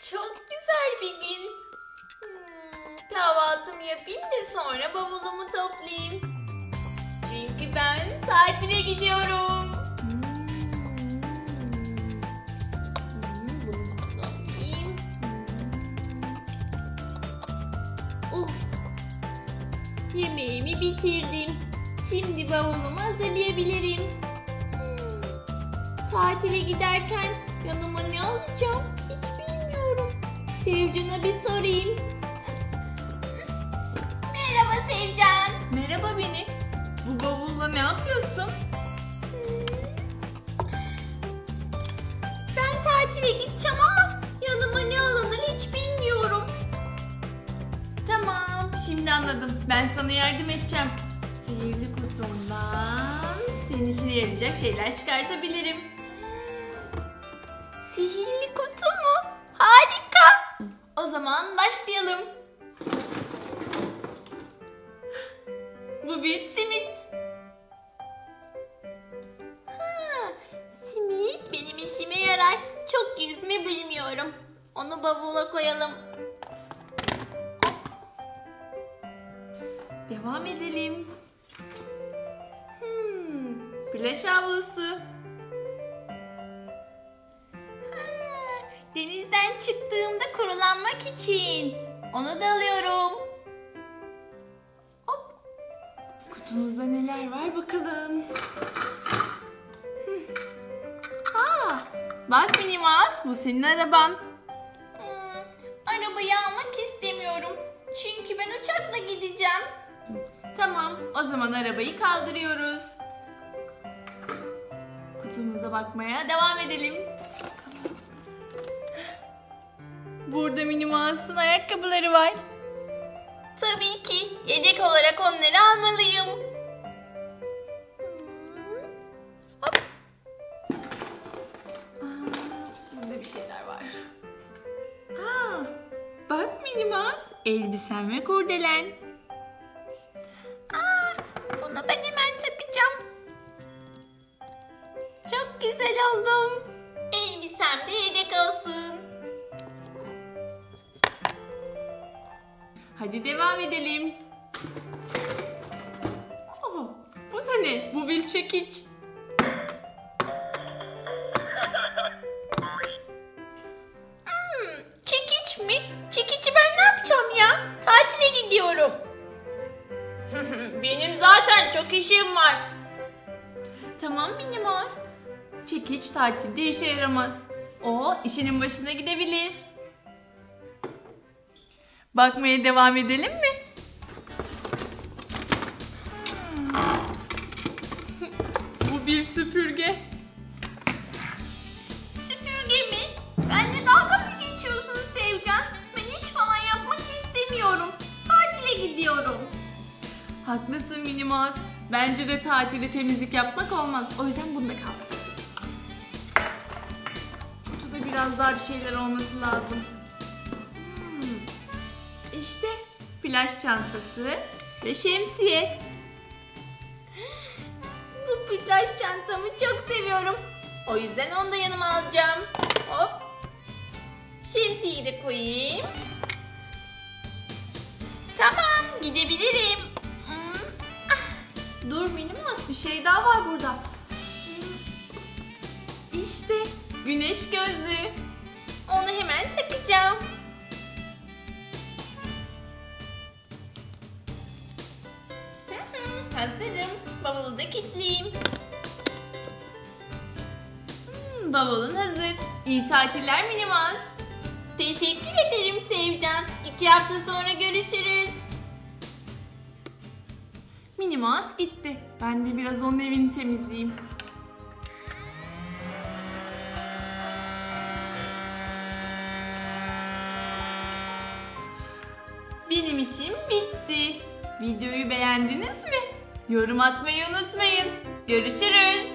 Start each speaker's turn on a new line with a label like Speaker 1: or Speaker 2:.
Speaker 1: Çok güzel bir gün. Kahvaltımı yapayım da sonra bavulumu toplayayım. Çünkü ben tatile gidiyorum. Bunu da alayım. Yemeğimi bitirdim. Şimdi bavulumu hazırlayabilirim. Tatile giderken yanıma ne alacağım hiç bilmiyorum. Sevcan'a bir sorayım. Merhaba Sevcan.
Speaker 2: Merhaba Beni. Bu bavulla ne yapıyorsun?
Speaker 1: Ben tatile gideceğim ama yanıma ne alınır hiç bilmiyorum.
Speaker 2: Tamam, şimdi anladım. Ben sana yardım edeceğim. Sihirli kutumdan senin işine yarayacak şeyler çıkartabilirim.
Speaker 1: Sihirli kutu mu? Harika.
Speaker 2: O zaman başlayalım. Bu bir simit.
Speaker 1: Simit benim işime yarar. Çok yüzme bilmiyorum. Onu bavula koyalım.
Speaker 2: Devam edelim. Plaj havlusu.
Speaker 1: Denizden çıktığımda kurulanmak için. Onu da alıyorum. Hop.
Speaker 2: Kutumuzda neler var bakalım. Bak Minnie Mouse, bu senin araban.
Speaker 1: Arabayı almak istemiyorum. Çünkü ben uçakla gideceğim.
Speaker 2: Tamam, o zaman arabayı kaldırıyoruz. Kutumuza bakmaya devam edelim. Burada Minnie Mouse'un ayakkabıları var.
Speaker 1: Tabii ki. Yedek olarak onları almalıyım. Hop.
Speaker 2: Burada bir şeyler var. Bak Minnie Mouse, elbisen ve kurdelen.
Speaker 1: Bunu ben hemen takacağım. Çok güzel oldum. Elbisem de yedek olsun.
Speaker 2: Hadi devam edelim. Bu da ne? Bu bir çekiç.
Speaker 1: Çekiç mi? Çekici ben ne yapacağım ya? Tatile gidiyorum. Benim zaten çok işim var.
Speaker 2: Tamam Minnie Mouse. Çekiç tatilde işe yaramaz. O işinin başına gidebilir. Bakmaya devam edelim mi? Bu bir süpürge.
Speaker 1: Süpürge mi? Benle dalga mı geçiyorsun Sevcan? Ben hiç falan yapmak istemiyorum. Tatile gidiyorum.
Speaker 2: Haklısın Minnie Mouse. Bence de tatilde temizlik yapmak olmaz. O yüzden bunu da kaldır. Kutuda biraz daha bir şeyler olması lazım. İşte plaj çantası ve şemsiye.
Speaker 1: Bu plaj çantamı çok seviyorum. O yüzden onu da yanıma alacağım. Hop. Şemsiyeyi de koyayım. Tamam, gidebilirim.
Speaker 2: Dur Minnie Mouse, bir şey daha var burada. İşte güneş gözlüğü.
Speaker 1: Onu hemen takacağım. Hazırım. Bavulu da kilitleyeyim.
Speaker 2: Bavulun hazır. İyi tatiller Minnie Mouse.
Speaker 1: Teşekkür ederim Sevcan. 2 hafta sonra görüşürüz.
Speaker 2: Minnie Mouse gitti. Ben de biraz onun evini temizleyeyim. Benim işim bitti. Videoyu beğendiniz mi? Yorum atmayı unutmayın. Görüşürüz.